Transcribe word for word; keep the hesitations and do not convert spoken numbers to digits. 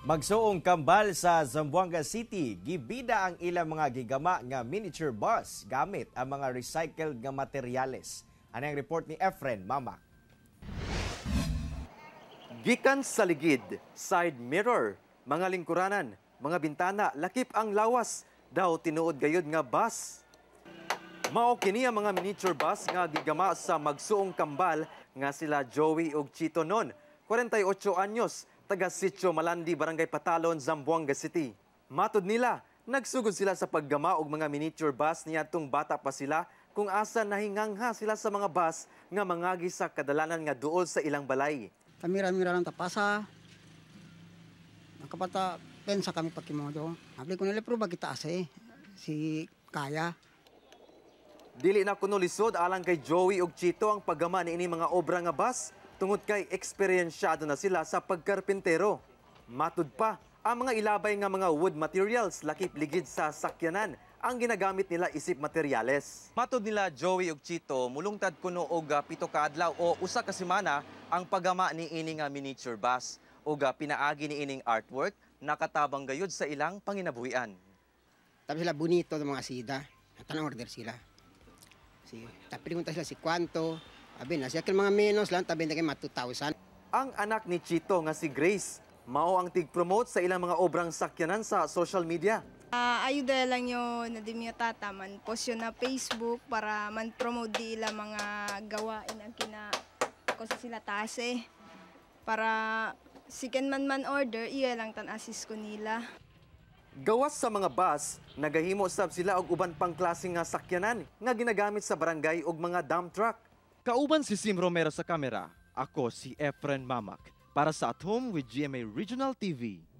Magsuong kambal sa Zamboanga City, gibida ang ilang mga gigama nga miniature bus gamit ang mga recycled nga materyales. Ano ang report ni Efren Mamak? Gikan sa ligid, side mirror, mga lingkuranan, mga bintana, lakip ang lawas, daw tinuod gayud nga bus. Mao kini ang mga miniature bus nga gigama sa Magsuong kambal nga sila Joey ug Chito non, forty-eight anyos, taga Sitio Malandi, Barangay Patalon, Zamboanga City. Matod nila, nagsugod sila sa paggama og mga miniature bus niadtong bata pa sila kung asa nahingangha sila sa mga bus nga mangagi sa kadalanan nga duol sa ilang balay. Kamira-mira ng tapasa, nakapata pensa kami pakimodo. Abli ko nila pero bagita ase, si Kaya. Dili na kuno lisod alang kay Joey ug Chito ang paggama niini mga obra nga bus tungod kay eksperyensyado na sila sa pagkarpintero. Matud pa, ang mga ilabay nga mga wood materials lakip ligid sa sakyanan ang ginagamit nila isip materyales. Matud nila Joey ug Chito, mulungtad kuno og pito ka adlaw o usa ka semana ang paggama ni ini nga miniature bus ug pinaagi ni ining artwork nakatabang gayud sa ilang panginabuhian. Tapos sila bonito ng mga sida, tanang order sila. Si, tapi kung sila si Kwanto, abi na siya mga menos lang, tabi na kayo two thousand. Ang anak ni Chito nga si Grace, mao ang tig-promote sa ilang mga obrang sakyanan sa social media. Uh, ayuda lang yun na di mo tata, man post yun na Facebook para man promote di ilang mga gawain ang kina ko sa sila tase. Para siken man man order, iya lang tan assist ko nila. Gawas sa mga bus, nagahimo sab sila og uban pang klaseng nga sakyanan nga ginagamit sa barangay og mga dump truck. Kauban si Sim Romero sa kamera, ako si Efren Mamak para sa At Home with G M A Regional T V.